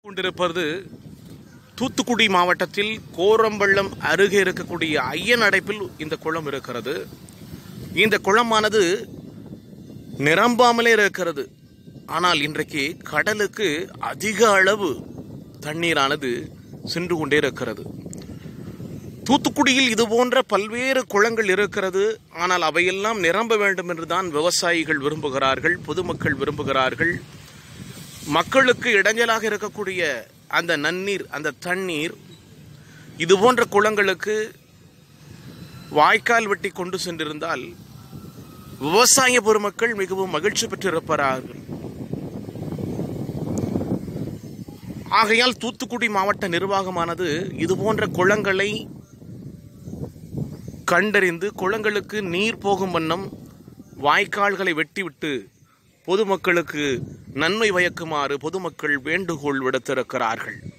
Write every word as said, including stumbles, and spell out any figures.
கொண்டிருப்பது தூத்துக்குடி மாவட்டத்தில் கோரம்பள்ளம் அருகே இருக்கக்கூடிய ஐயன் அடைப்பில் இந்த குளம் இருக்கிறது. இந்த குளமானது நிரம்பாமலே இருக்கிறது. ஆனால் இன்றைக்கு கடலுக்கு அதிக அளவு தண்ணீரானது சென்று கொண்டே இருக்கிறது. தூத்துக்குடியில் இது போன்ற பல்வேறு குளங்கள் இருக்கிறது. ஆனால் அவையெல்லாம் நிரம்ப வேண்டும் என்றுதான் விவசாயிகள் விரும்புகிறார்கள், பொதுமக்கள் விரும்புகிறார்கள். மக்களுக்கு இடைஞ்சலாக இருக்கக்கூடிய அந்த நன்னீர், அந்த தண்ணீர் இது போன்ற குளங்களுக்கு வாய்க்கால் வெட்டி கொண்டு சென்றிருந்தால் விவசாய பெருமக்கள் மிகவும் மகிழ்ச்சி பெற்றிருப்பார்கள். ஆகையால் தூத்துக்குடி மாவட்ட நிர்வாகமானது இது போன்ற குளங்களை கண்டறிந்து குளங்களுக்கு நீர் போகும் வண்ணம் வாய்க்கால்களை வெட்டிவிட்டு பொதுமக்களுக்கு நன்மை பயக்குமாறு பொதுமக்கள் வேண்டுகோள் விடுத்திருக்கிறார்கள்.